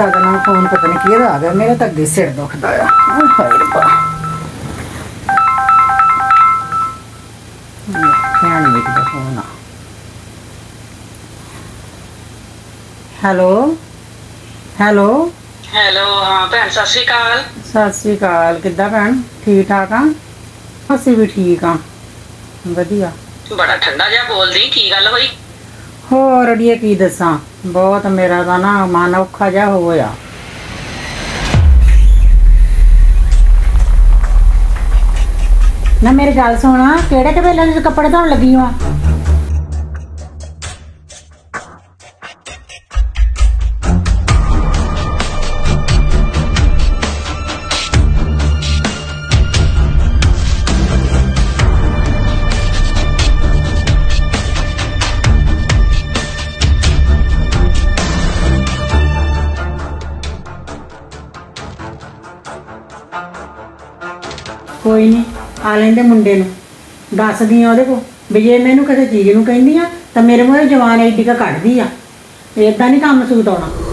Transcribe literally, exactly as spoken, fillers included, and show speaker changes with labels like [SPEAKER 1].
[SPEAKER 1] दादा ना फोन पता नहीं किहदा आ गया, मेरा तो अगे सिर दुखदा आ। हाय रब्बा, भैन मेरी दा फोन आ। Hello hello
[SPEAKER 2] hello. हाँ भैन सत श्री अकाल।
[SPEAKER 1] सत श्री अकाल। किद्दां भैन, ठीक ठाक हाँ? असीं भी ठीक हाँ, वधिया।
[SPEAKER 2] बड़ा ठंडा जिहा बोलदी, की गल होई?
[SPEAKER 1] होर अड़िए की दसां, बहुत मेरा दा ना मन औखा जिहा होया। ना मेरी गल सुन, किहड़े कबेले च कपड़े धोण लगी हो? कोई नहीं, आ लेंदे मुंडे नूं, दसदी ओहदे को भी जे मैनूं किसी चीज़ नूं कहंदी आ तां मेरे मूहरे जवान एडी क कढदी आ। इदां नहीं कम सूट आउणा।